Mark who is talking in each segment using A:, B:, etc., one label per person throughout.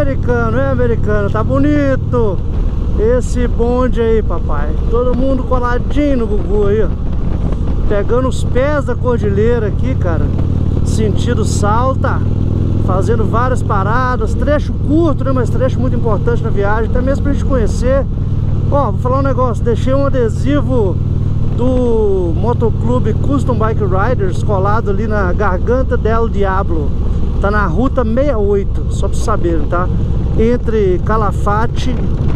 A: americano, tá bonito esse bonde aí, papai. Todo mundo coladinho no Gugu aí, ó. Pegando os pés da cordilheira aqui, cara. Sentido Salta. Fazendo várias paradas. Trecho curto, né? Mas trecho muito importante na viagem. Até mesmo pra gente conhecer. Ó, vou falar um negócio. Deixei um adesivo do Motoclube Custom Bike Riders colado ali na Garganta del Diablo. Tá na ruta 68, só pra vocês saberem, tá? Entre Calafate,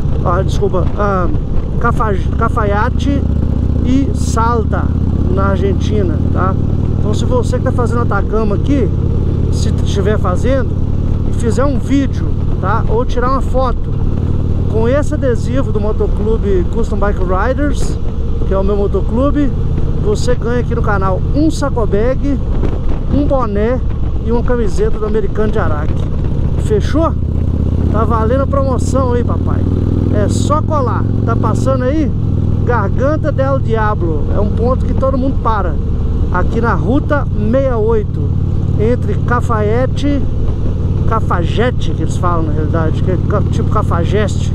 A: Cafayate e Salta, na Argentina, tá? Então se você que tá fazendo Atacama aqui, se estiver fazendo e fizer um vídeo, tá? Ou tirar uma foto com esse adesivo do Motoclube Custom Bike Riders, que é o meu motoclube, você ganha aqui no canal um sacobag, um boné e uma camiseta do Americano de Araque. Fechou? Tá valendo a promoção aí, papai. É só colar. Tá passando aí? Garganta del Diablo. É um ponto que todo mundo para. Aqui na ruta 68. Entre Cafayete que eles falam na realidade, que é tipo Cafajeste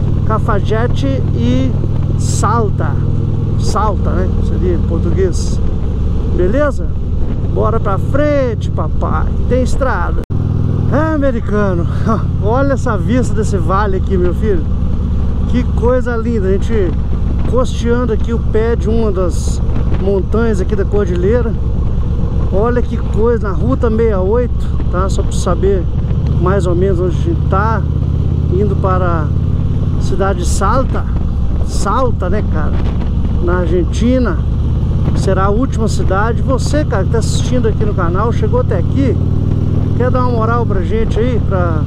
A: e Salta, né? Seria em português. Beleza? Bora pra frente, papai. Tem estrada. É, americano. Olha essa vista desse vale aqui, meu filho. Que coisa linda. A gente costeando aqui o pé de uma das montanhas aqui da cordilheira. Olha que coisa. Na ruta 68, tá? Só pra saber mais ou menos onde a gente tá. Indo para a cidade de Salta, né, cara? Na Argentina. Será a última cidade. Você, cara, que tá assistindo aqui no canal, chegou até aqui, quer dar uma moral pra gente aí,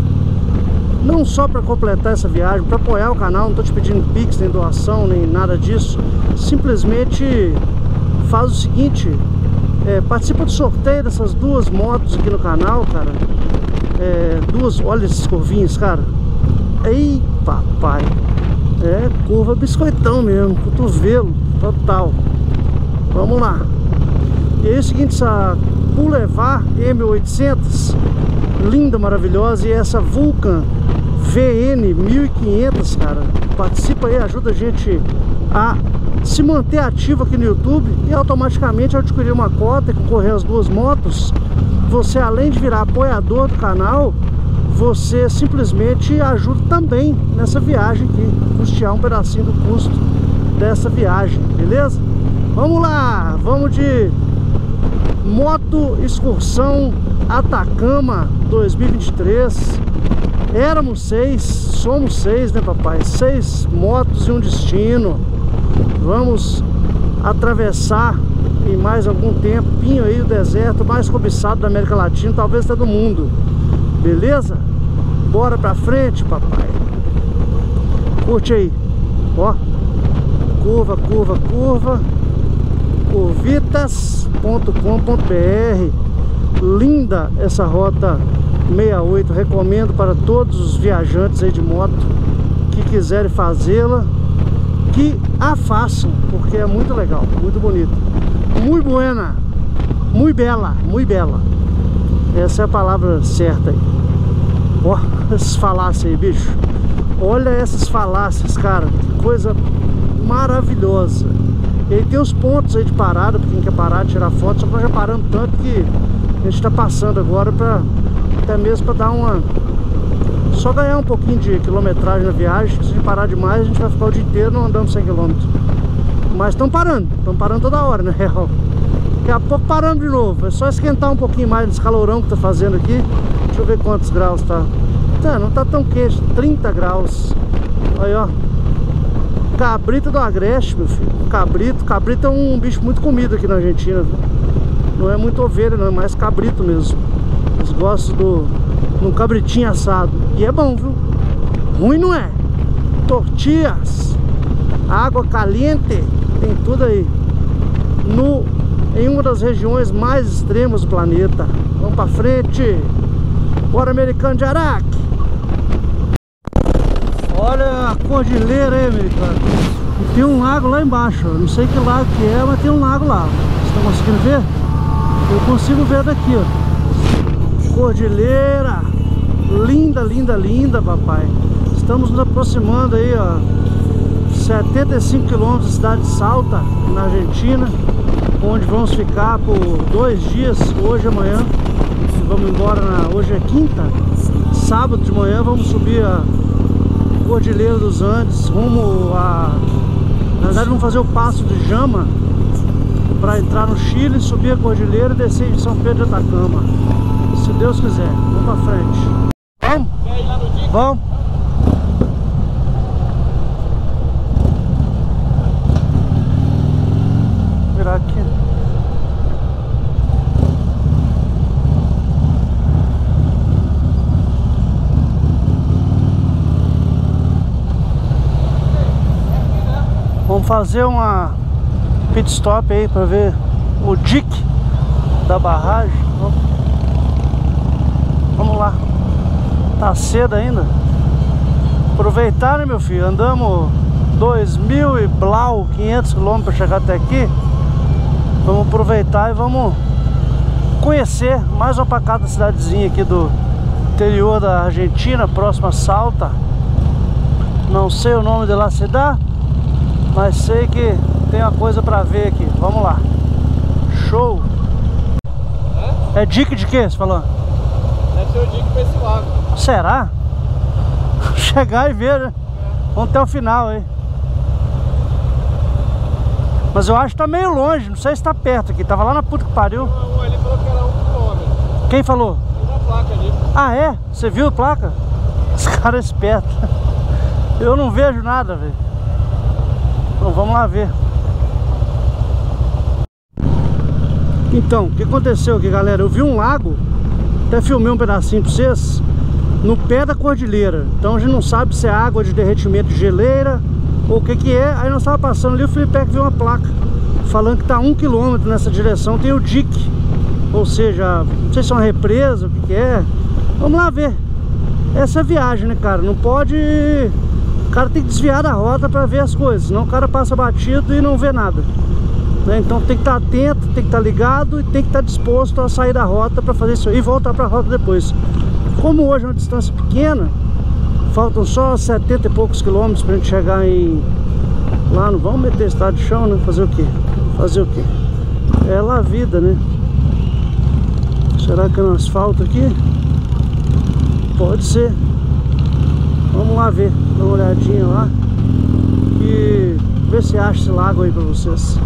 A: não só pra completar essa viagem, pra apoiar o canal. Não tô te pedindo pix, nem doação, nem nada disso. Simplesmente faz o seguinte, participa do sorteio dessas duas motos aqui no canal, cara. Olha esses corvinhos, cara. Ei, papai. É curva biscoitão mesmo, cotovelo total. Vamos lá. E aí é o seguinte, essa Boulevard M800, linda, maravilhosa. E essa Vulcan VN 1500, cara. Participa aí, ajuda a gente a se manter ativo aqui no YouTube. E automaticamente, ao adquirir uma cota e concorrer às duas motos, você, além de virar apoiador do canal, você simplesmente ajuda também nessa viagem aqui, custear um pedacinho do custo dessa viagem, beleza? Vamos lá, vamos de moto excursão Atacama 2023. Éramos 6, somos 6, né, papai? 6 motos e um destino. Vamos atravessar em mais algum tempinho aí o deserto mais cobiçado da América Latina, talvez até do mundo. Beleza? Bora pra frente, papai. Curte aí. Ó. Curva, curva, curva. Curvitas.com.br. Linda essa rota 68. Recomendo para todos os viajantes aí de moto que quiserem fazê-la, que a façam, porque é muito legal, muito bonito, muito buena, muito bela, muito bela. Essa é a palavra certa aí. Ó, essas falácias aí, bicho. Olha essas falácias, cara. Que coisa maravilhosa. E aí tem os pontos aí de parada, pra quem quer parar, tirar foto. Só que nós já paramos tanto que a gente tá passando agora pra, até mesmo pra dar uma... só ganhar um pouquinho de quilometragem na viagem. Se a gente parar demais, a gente vai ficar o dia inteiro não andando 100 km. Mas estão parando toda hora, na real. Daqui a pouco paramos de novo. É só esquentar um pouquinho mais nesse calorão que tá fazendo aqui. Deixa eu ver quantos graus tá. Não tá tão quente, 30 graus. Aí, ó. Cabrito do Agreste, meu filho. Cabrito é um bicho muito comido aqui na Argentina. Não é muito ovelha, não, é mais cabrito mesmo. Eles gostam de um cabritinho assado. E é bom, viu? Ruim não é. Tortillas, água caliente, tem tudo aí. Em uma das regiões mais extremas do planeta. Vamos pra frente. Bora, Americano de Araque. Olha a cordilheira aí, americano. E tem um lago lá embaixo. Eu não sei que lago que é, mas tem um lago lá. Vocês estão conseguindo ver? Eu consigo ver daqui, ó. Cordilheira linda. linda, linda, linda, papai. Estamos nos aproximando aí, ó, 75 quilômetros da cidade de Salta, na Argentina, onde vamos ficar por 2 dias, hoje e amanhã. Vamos embora, hoje é quinta, sábado de manhã vamos subir a Cordilheira dos Andes, rumo a... Na verdade vamos fazer o Passo de Jama, para entrar no Chile, subir a cordilheira e descer de São Pedro de Atacama. Se Deus quiser, vamos pra frente. Vamos? Vamos. Virar aqui. Vamos fazer uma pit stop aí para ver o dique da barragem. Vamos lá. Tá cedo ainda. Aproveitar, né, meu filho? Andamos 2.000 e blau, 500 km para chegar até aqui. Vamos aproveitar e vamos conhecer mais uma pacata cidadezinha aqui do interior da Argentina, próxima a Salta. Não sei o nome de lá cidade, mas sei que tem uma coisa pra ver aqui. Vamos lá. Show. É dique de quê, você falou?
B: Deve ser o dique pra esse lago.
A: Será? Chegar e ver, né? Vamos até o final aí. Mas eu acho que tá meio longe. Não sei se tá perto aqui. Tava lá na puta que pariu.
B: Não, ele falou que era 1 km.
A: Quem falou?
B: Tem uma placa ali.
A: Ah, é? Você viu a placa? Esse cara é esperto. Eu não vejo nada, velho. Então vamos lá ver. Então, o que aconteceu aqui, galera? Eu vi um lago, até filmei um pedacinho pra vocês, no pé da cordilheira. Então a gente não sabe se é água de derretimento de geleira ou o que que é. Aí nós tava passando ali, o Felipe viu uma placa falando que tá 1 km nessa direção, tem o dique. Ou seja, não sei se é uma represa, o que que é. Vamos lá ver. Essa é a viagem, né, cara? Não pode... O cara tem que desviar da rota pra ver as coisas, senão o cara passa batido e não vê nada, né? Então tem que estar atento, tem que estar ligado e tem que estar disposto a sair da rota para fazer isso e voltar para a rota depois. Como hoje é uma distância pequena, faltam só 70 e poucos quilômetros pra gente chegar em... Lá não vamos meter estrada de chão, né? Fazer o quê? Fazer o quê? É lá a vida, né? Será que é no asfalto aqui? Pode ser. Vamos lá ver, dá uma olhadinha lá e ver se acha esse lago aí pra vocês.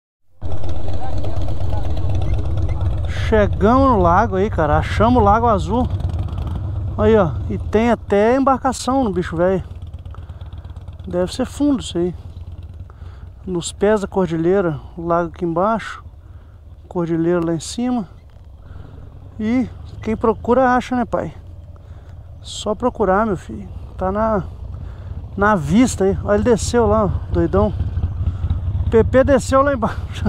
A: Chegamos no lago aí, cara, achamos o Lago Azul. Aí, ó, e tem até embarcação no bicho velho. Deve ser fundo isso aí. Nos pés da cordilheira, o lago aqui embaixo, cordilheira lá em cima. E quem procura acha, né, pai? Só procurar, meu filho. Tá na vista aí. Olha, ele desceu lá, doidão. O PP desceu lá embaixo.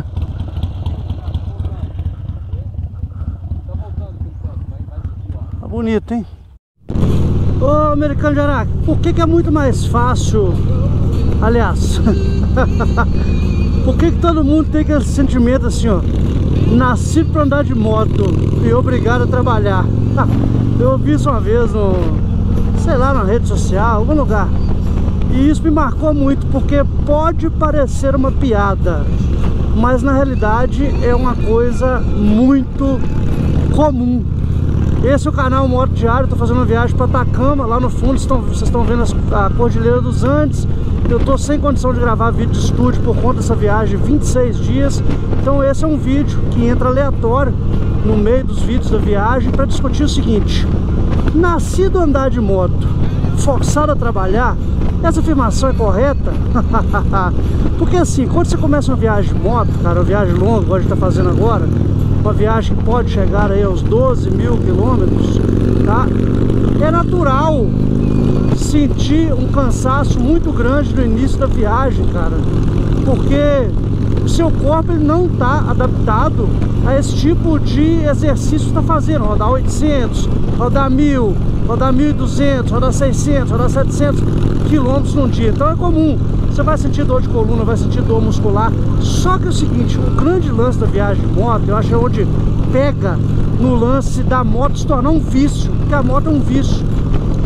A: Tá bonito, hein? Ô, americano de Araque, por que é muito mais fácil? Aliás, por que todo mundo tem aquele sentimento assim, ó? Nascido pra andar de moto e obrigado a trabalhar. Eu ouvi isso uma vez no... sei lá, na rede social, algum lugar. E isso me marcou muito, porque pode parecer uma piada, mas na realidade é uma coisa muito comum. Esse é o canal Moto Diário, estou fazendo uma viagem para Atacama, lá no fundo vocês estão vendo a Cordilheira dos Andes. Eu estou sem condição de gravar vídeo de estúdio por conta dessa viagem, 26 dias. Então esse é um vídeo que entra aleatório no meio dos vídeos da viagem para discutir o seguinte: nascido a andar de moto, forçado a trabalhar, essa afirmação é correta? Porque assim, quando você começa uma viagem de moto, cara, uma viagem longa, igual a gente está fazendo agora, uma viagem que pode chegar aí aos 12 mil quilômetros, tá? É natural sentir um cansaço muito grande no início da viagem, cara, porque o seu corpo ele não está adaptado a esse tipo de exercício que está fazendo, rodar 800, rodar 1000, rodar 1200, rodar 600, rodar 700 quilômetros num dia. Então é comum, você vai sentir dor de coluna, vai sentir dor muscular. Só que é o seguinte, o grande lance da viagem de moto, eu acho, é onde pega no lance da moto se tornar um vício, porque a moto é um vício.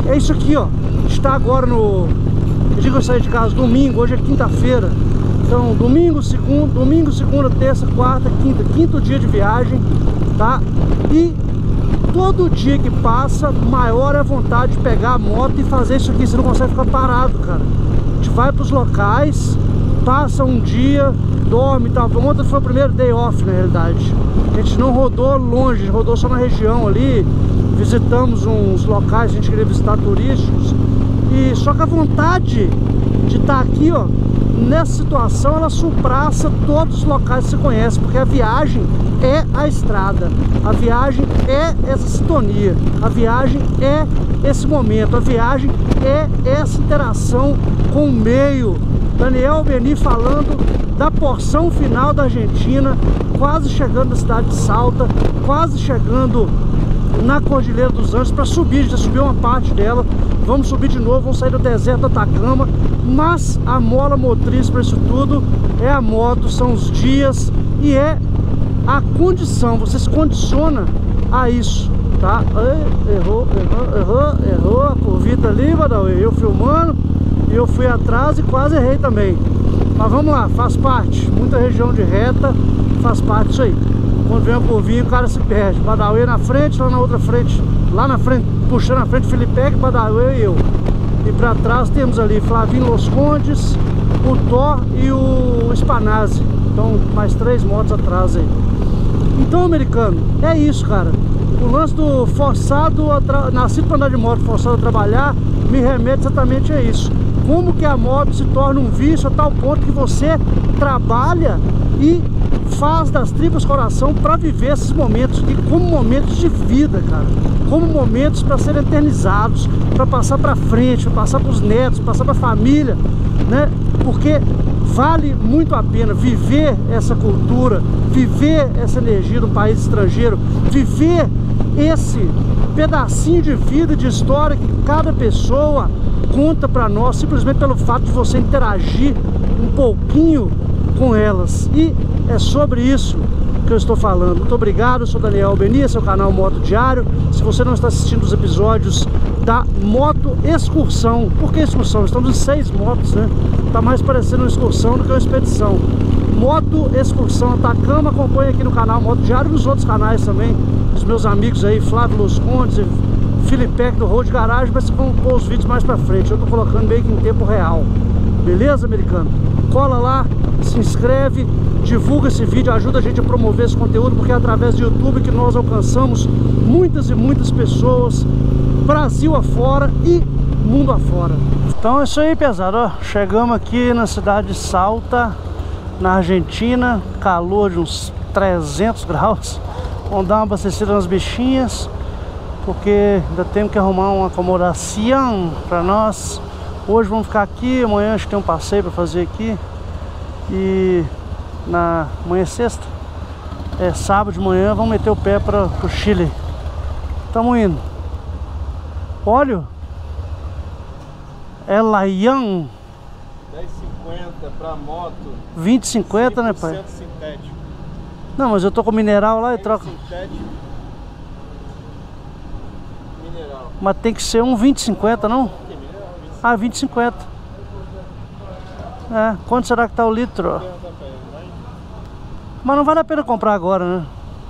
A: É isso aqui, ó. Está agora no... Eu digo que eu saí de casa domingo, hoje é quinta-feira. Então, domingo, segunda, terça, quarta, quinta. Quinto dia de viagem, tá? E todo dia que passa, maior é a vontade de pegar a moto e fazer isso aqui. Você não consegue ficar parado, cara. A gente vai pros locais, passa um dia, dorme e tal. Ontem foi o primeiro day off, na realidade. A gente não rodou longe, a gente rodou só na região ali. Visitamos uns locais, a gente queria visitar turísticos. E só que a vontade de estar aqui, ó, nessa situação, ela superaça todos os locais que você conhece, porque a viagem é a estrada, a viagem é essa sintonia, a viagem é esse momento, a viagem é essa interação com o meio. Daniel Albeni falando da porção final da Argentina, quase chegando na cidade de Salta, quase chegando na Cordilheira dos Andes para subir. A gente já subiu uma parte dela, vamos subir de novo, vamos sair do deserto do Atacama, mas a mola motriz para isso tudo é a moto, são os dias e é a condição, você se condiciona a isso, tá? Errou a curvita ali, Badawi, eu filmando e eu fui atrás e quase errei também, mas vamos lá, faz parte, muita região de reta, faz parte disso aí. Quando vem a curvinha, o cara se perde. Badawi na frente, lá na outra frente, lá na frente, puxando na frente, Felipe, Badawi e eu. E pra trás temos ali Flavinho Los Condes, o Thor e o Spanazzi. Então, mais 3 motos atrás aí. Então, americano, é isso, cara. O lance do forçado, nascido pra andar de moto, forçado a trabalhar, me remete exatamente a isso. Como que a moto se torna um vício a tal ponto que você trabalha e faz das tripas coração para viver esses momentos aqui como momentos de vida, cara, como momentos para serem eternizados, para passar para frente, para passar para os netos, passar para a família, né? Porque vale muito a pena viver essa cultura, viver essa energia do país estrangeiro, viver esse pedacinho de vida, de história que cada pessoa conta para nós, simplesmente pelo fato de você interagir um pouquinho com elas. E é sobre isso que eu estou falando. Muito obrigado, eu sou Daniel Albeni, esse é o canal Moto Diário. Se você não está assistindo os episódios da Moto Excursão, por que excursão? Estamos em 6 motos, né? Tá mais parecendo uma excursão do que uma expedição. Moto Excursão Atacama, acompanha aqui no canal Moto Diário e nos outros canais também. Os meus amigos aí, Flávio Los Condes, Felipe do Road Garage, mas vão pôr os vídeos mais pra frente. Eu tô colocando meio que em tempo real. Beleza, americano? Cola lá, se inscreve, divulga esse vídeo, ajuda a gente a promover esse conteúdo, porque é através do YouTube que nós alcançamos muitas e muitas pessoas, Brasil afora e mundo afora. Então é isso aí, pesado, ó. Chegamos aqui na cidade de Salta, na Argentina, calor de uns 300 graus. Vamos dar uma abastecida nas bichinhas, porque ainda temos que arrumar uma acomodação para nós. Hoje vamos ficar aqui, amanhã acho que tem um passeio para fazer aqui. E amanhã é sexta, sábado de manhã, vamos meter o pé para o Chile. Estamos indo. Óleo? É Layan.
B: 10,50 para moto.
A: 20,50, né, pai?
B: Sintético.
A: Não, mas eu tô com mineral lá e troco.
B: Sintético. Mineral.
A: Mas tem que ser um 20,50, não?
B: Que mineral? 20.
A: Ah, 20,50. É, quanto será que tá o litro? Mas não vale a pena comprar agora, né?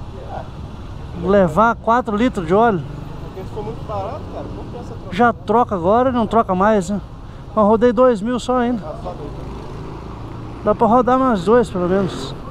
A: Levar 4 litros de óleo.
B: Porque se for muito barato, cara, compensa trocar.
A: Já troca agora e não troca mais, né? Eu rodei 2.000 só ainda. Dá pra rodar mais 2 pelo menos.